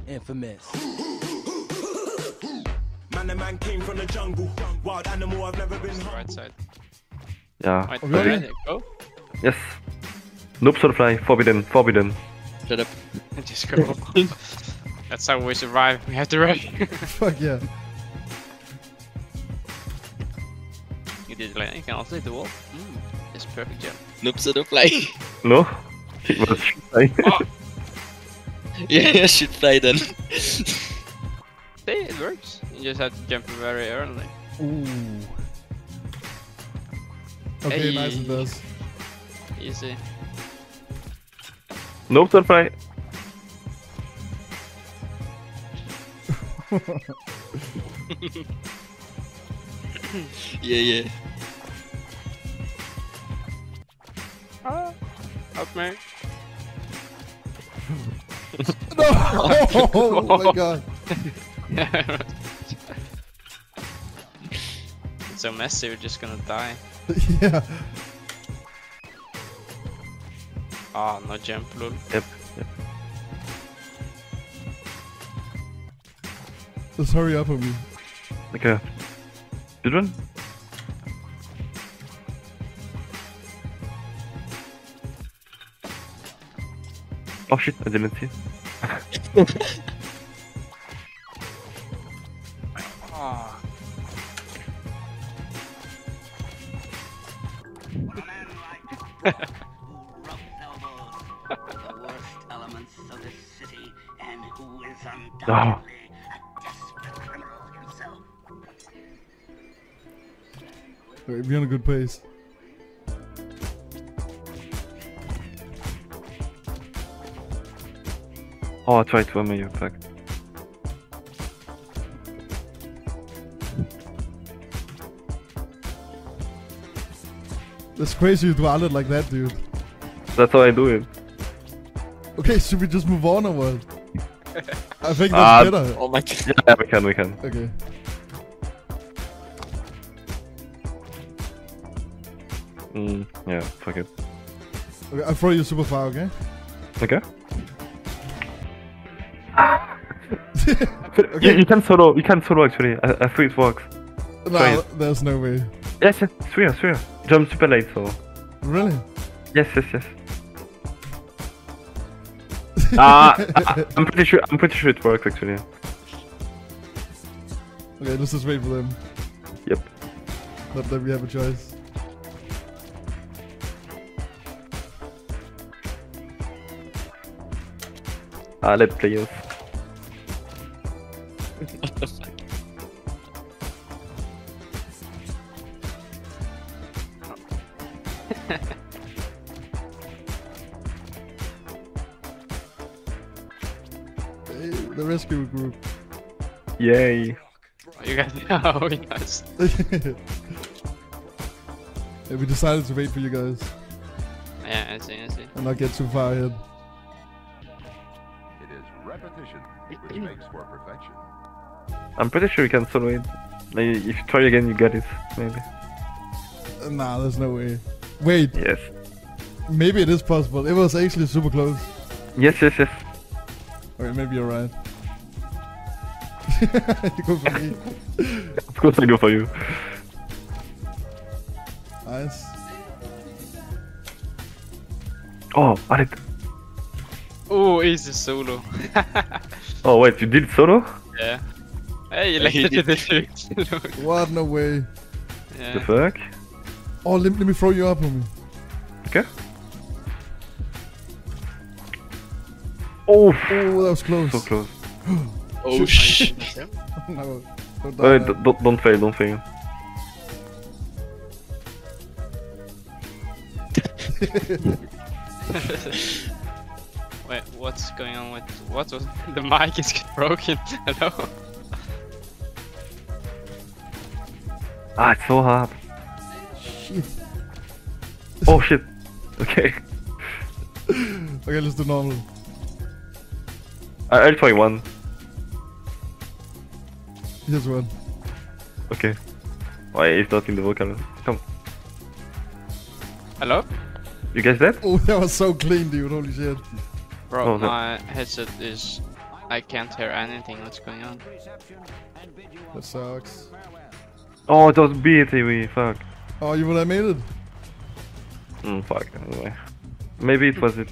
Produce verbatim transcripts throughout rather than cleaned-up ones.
infamous. Man, the man came from the jungle. Wild animal, I've never been home. Right side. Yeah. Right, Really? right, go. Yes. Noob soul fly. Forbidden. Forbidden. Shut up. Just go. That's how we survive. We have to rush. Fuck yeah. You did like you can also hit the wall. Mm, it's perfect jump. Noob should fly. No? It was fly. Oh, Yeah, should fly then. see, it works. You just have to jump very early. Ooh. Okay, Hey. nice it does. Easy. Noob soul fly. Yeah, yeah. Ah, help me. No! Oh my god. It's so messy, we're just gonna die. Yeah. Ah, no jump, lol. Yep. Yep. Just hurry up on me. Okay. Good one? Oh shit, I didn't see. Ah. The worst elements of this city, and who is undoubtedly a desperate criminal himself. Okay, be on a good pace. Oh, I tried to ammo you, fuck. That's crazy you do it like that, dude. That's how I do it. Okay, should we just move on or what? I think that's Ah, better. Oh my god. Yeah, we can, we can. Okay. Mm, yeah, fuck it. Okay, I'll throw you super far, okay? Okay? You, you can solo, you can solo actually. I, I think it works. No, Try it. there's no way. Yes, yes, swear, swear. Jump super late, so. Really? Yes, yes, yes. Ah, I, I'm pretty sure. I'm pretty sure it works actually. Okay, let's just wait for them. Yep. Not that we have a choice. Ah, let's play it. What the fuck? Hey, the rescue group. Yay. You guys, oh yes. Yeah, we decided to wait for you guys Yeah, I see, I see. and not get too far ahead. It is repetition which makes for perfection. I'm pretty sure you can solo it. Like, if you try again, you get it. Maybe. Uh, Nah, there's no way. Wait, Yes. maybe it is possible. It was actually super close. Yes, yes, yes. Okay, maybe you're right. You go for me. Of course I go for you. Nice. Oh, Alec. Oh, easy solo. Oh wait, you did solo? Yeah. Hey, you Yeah, like he it did. the look. What? No way. The Yeah. fuck? Oh, let, let me throw you up on me. Okay. Oh, Oh, that was close. so close. Oh shit. No, don't die. Wait, don't, don't, don't fail, don't fail. Wait, what's going on with what was the mic is broken? Hello. Ah, it's so hard. Shit. Oh shit. Okay. Okay, let's do normal. I, I'll try one. Here's one. Okay. Why is not in the vocal? Come. Hello? You guys dead? Oh, that was so clean, dude. Holy shit. Bro, Oh, no. my headset is I can't hear anything. What's going on? That sucks. Oh, it was B T V, fuck. Oh, you would have made it. Mm, fuck, anyway. Maybe it was it.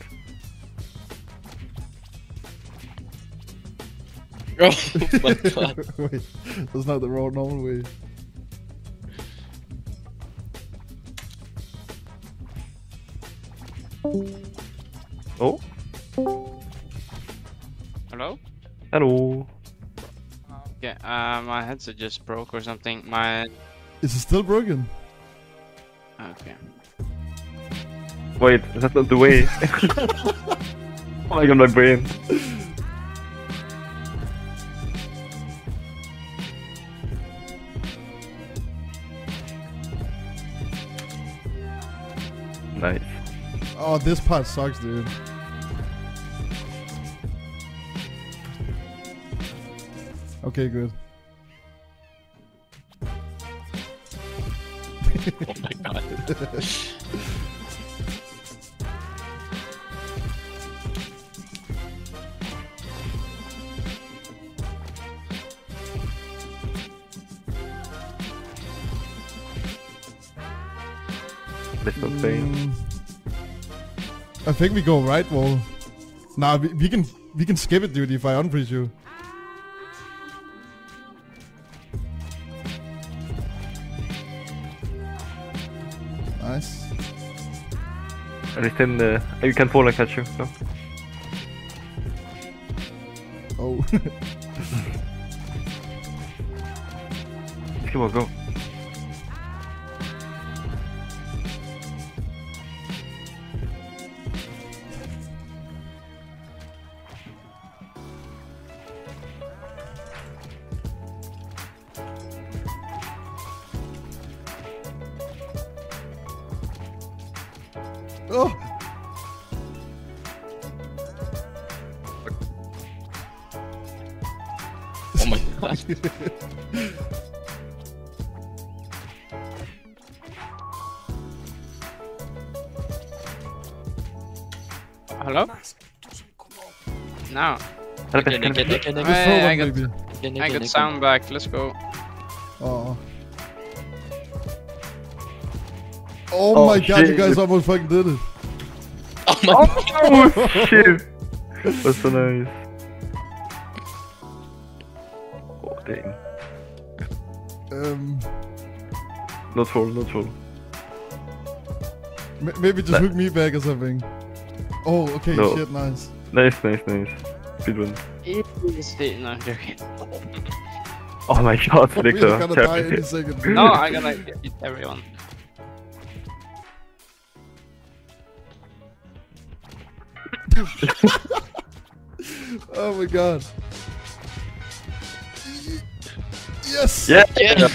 Oh my god. Wait, that's not the raw normal way. Oh, Hello? hello. Yeah, uh, my headset just broke or something. My Is it still broken? okay. Wait, that's not the way. Oh my god, my brain. Nice. Oh, this part sucks, dude. Okay, good. Oh my god. Let's not say. Mm, I think we go right wall. Nah, we, we can we can skip it, dude. If I unfreeze you. Nice. At least then uh, you can fall and catch you. So. Oh. Come on, go. Oh. Oh my god. Hello? No. Again, again, again, Just again, throw Hey, I one, got- baby. again, I again, got again. sound back. Let's go. Oh. Oh, Oh, my god, you shit. guys almost fucking did it. Oh my Oh shit! That's so nice. Oh dang. Um, Not full, not full. m- maybe just Nah. hook me back or something. Oh, okay, No. shit, nice. Nice, nice, nice. Good one. Easy. No, I'm joking. Oh my god, We're Victor. gonna die any second. dude. No, I'm gonna hit everyone. Oh my god. Yes! Yeah! Yeah.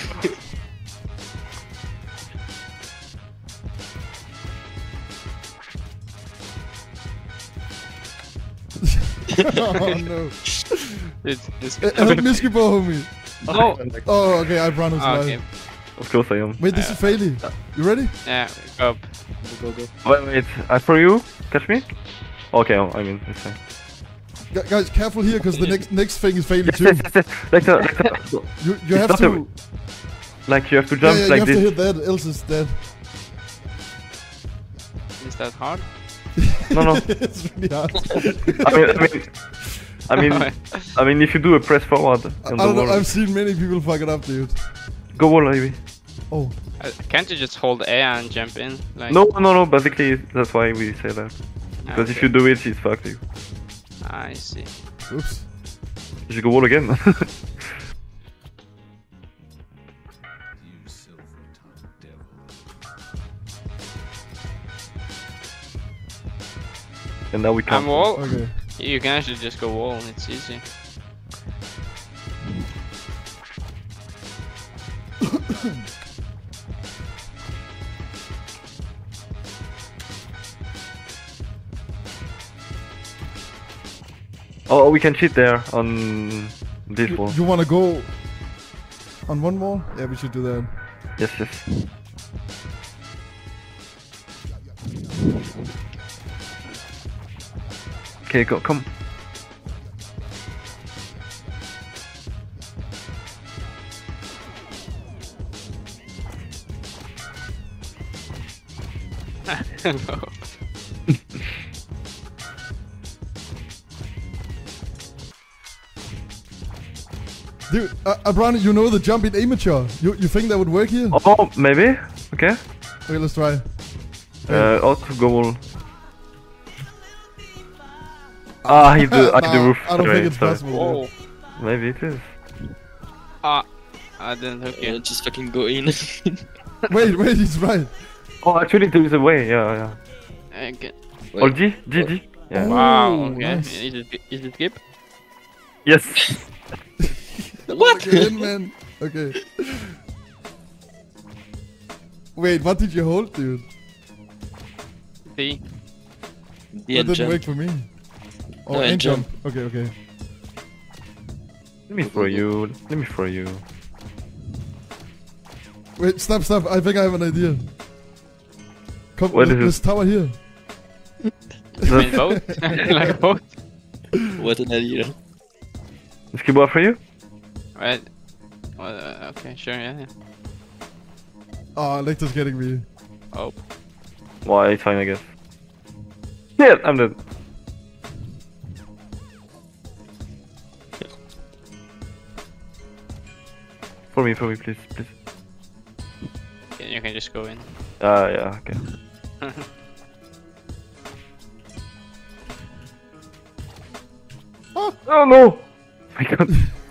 Oh no. It's, it's Uh, Help me skip over me. No. Oh, okay, I run his Oh, life. okay. Of course I am. Wait, this is Faily. You ready? Yeah, go up. Go, go, go. Wait, wait. I throw you? Catch me? Okay, oh, I mean, it's fine. Gu- guys, careful here, because the next next thing is Faily Yes, too. yes, yes, yes. Like, the, like, the, You you have not to. a- like you have to Yeah, jump yeah, you like have to this. hit that, else it's dead. Is that hard? No, no. It's really hard. I mean, I mean, I mean, I mean, if you do a press forward I on the don't know, wall, I've seen many people fuck it up, dude. go wall, maybe. Oh, Uh, can't you just hold A and jump in? Like, No, no, no. Basically, that's why we say that. Because if okay. you do it, it's fucked. You. I see. oops. You should go wall again. And now we can't. I'm wall. Okay. You can actually just go wall. It's easy. Oh, we can cheat there on this You, wall. you wanna go on one wall? Yeah, we should do that. Yes, yes. Okay, go, come. No. Dude, uh, Abrani, you know the jump in amateur. You you think that would work here? Oh, maybe. Okay. Okay, let's try. Uh, auto goal. Ah, he do. I Nah, the roof. I don't Sorry, think it's sorry. possible. Oh. Maybe it is. Ah, I didn't hook Yeah, you. just fucking go in. Wait, wait, he's right. Oh, actually, there is a way. Yeah, yeah. Okay. Wait. Oh, G, G, G. Yeah. Wow. Ooh, Okay. nice. Is it is it skip? Yes. What? Get in, man. Okay. Wait, what did you hold, dude? D. The that end didn't jump. work for me. Oh, No, and end jump. jump. Okay, okay. Let me throw you. Let me throw you. Wait, stop, stop. I think I have an idea. Come, What let, is it? let's tower here. I mean both. Like both. What an idea. Is Kibo for you? Right. Well, uh, okay. Sure. Yeah. yeah. Oh, Lecter's getting me. Oh. Well, it's fine, I guess. Yeah, I'm dead. For me, for me, please, please. Yeah, you can just go in. Ah, uh, yeah, okay. Oh, Oh no! My god.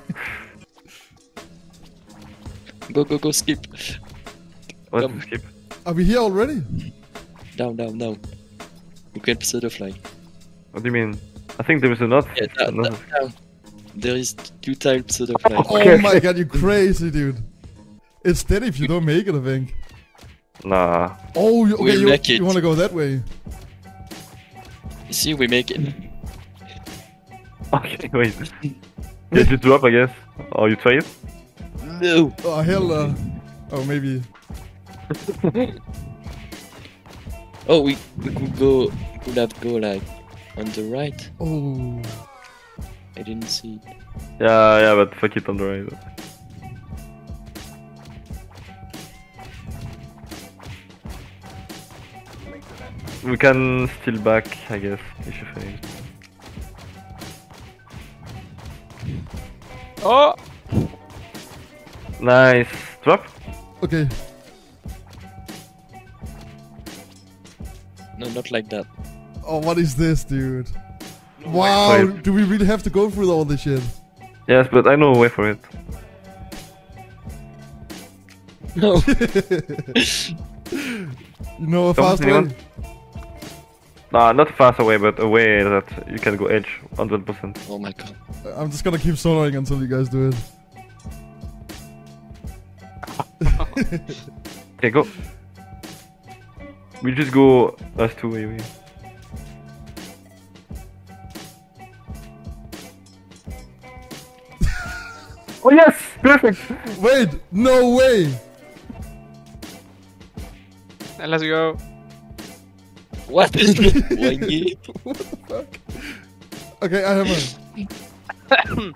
Go, go, go, skip. What? Come. Skip. are we here already? Down, down, down. You can pseudo-fly. What do you mean? I think there is another. Yeah, down, another. down, down. There is two times pseudo-fly. Oh Okay. my god, you crazy, dude. It's dead if you don't make it, I think. Nah. Oh, you, okay, We'll you, make it. you want to go that way? You see, we make it. Okay, wait. Yeah, you drop, I guess. Or you try it? No! Oh, hell no. Oh, maybe. Oh, we, we could go, we could have go like on the right. Oh. I didn't see it. Yeah, yeah, but fuck it on the right. We can steal back, I guess, if you fail. Oh. Nice. Drop? Okay. No, not like that. Oh, what is this, dude? Wow, Wait. do we really have to go through all this shit? Yes, but I know a way for it. No! You know a Come, fast way? anyone? Nah, not a faster way, but a way that you can go edge one hundred percent. Oh my god. I'm just gonna keep soloing until you guys do it. Okay, go. We just go us two, maybe. Oh yes! Perfect! Wait, no way! Let's go. What? Why me? What the fuck? Okay, I have one.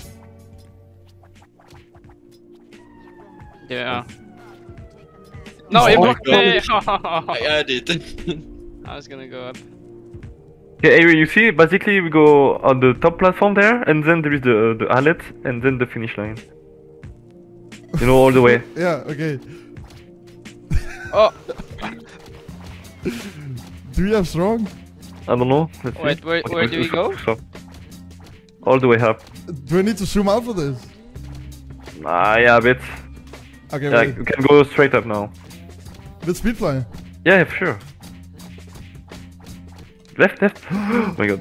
Yeah. No, Oh it my blocked me! I had it. I was gonna go up. Okay, Avery, you see, basically we go on the top platform there, and then there is the the islet, and then the finish line. You know, all the way. Yeah, okay. Oh! Do you have strong? I don't know. Let's Wait, see. where- Okay, where do we stop, go? stop. All the way up. Do I need to zoom out for this? Ah, yeah, a bit. Okay, Yeah, wait. you can go straight up now. With speed fly. Yeah, for sure. Left, left. Oh my god.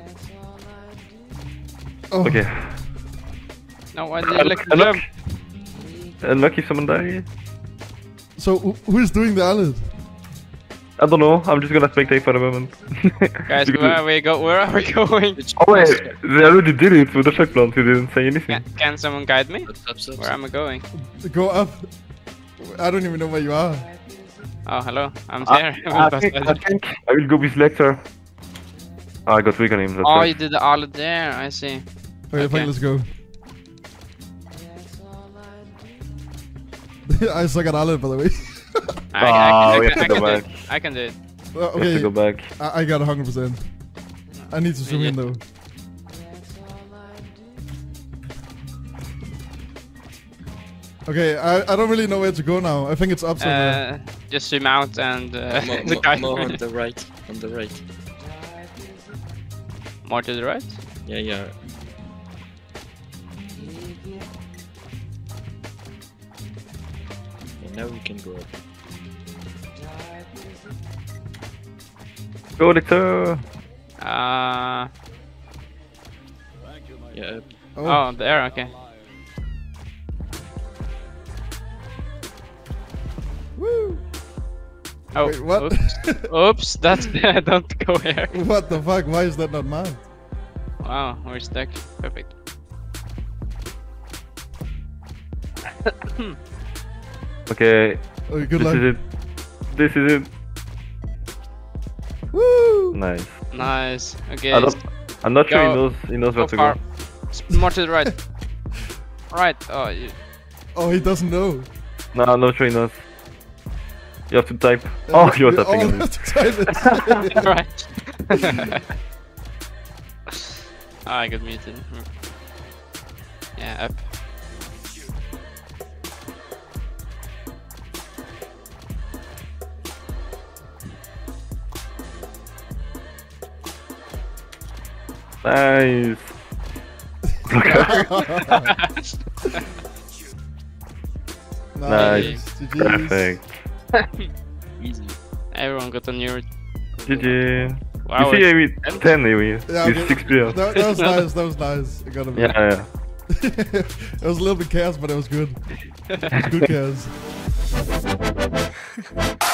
Oh. Okay. No, why did you like to Unlock. jump? Unlucky if someone dies. So, who- who is doing the island? I don't know. I'm just gonna spectate for the moment. Guys, Because- where are we go? Where are we going? Oh wait, they already did it with the shock plant. You didn't say anything. Can, can someone guide me? Stop, stop, stop, Where am I going? Go up. I don't even know where you are. Oh, hello. I'm I, there. I, think, I think I will go with Lecter. Oh, I got weak on him. That's Oh, right. you did the all there. I see. Okay, Okay. fine, let's go. I suck at island, by the way. I, I, Ah, I, we I, have I, to go can do it. back. I can do it. Uh, We have to okay, go back. I, I got one hundred percent. I need to zoom in though. Okay, I, I don't really know where to go now. I think it's up somewhere. Uh, just zoom out and uh, More, the more, guy more on the right. On the right. more to the right. Yeah, yeah. And now we can go up. Go, Victor! Uh, Yeah, up. oh, oh, there. Okay. woo! Oh, Wait, what? Oops, oops that's don't go here. What the fuck? Why is that not mine? Wow, we're stuck. Perfect. Okay, Okay, good this luck. is it. This is it. Woo! Nice. Nice. Okay. I don't, I'm not sure he Go- knows, he knows Go where to far. go. S- More to the right. Right. Oh, you... Oh, he doesn't know. No, I'm not sure he knows. You have to type. Oh, you're We tapping all on have it. to type it. right. Ah, I got muted. Hmm. Yeah, up. Nice. Nice. G G's. Perfect. Easy. Everyone got a new. G G. Wow, you see, it's- Amy, ten, Amy. Yeah, With okay. six players. That, that was nice. That was nice. I gotta admit. Yeah, yeah. It was a little bit chaos, but it was good. Good chaos.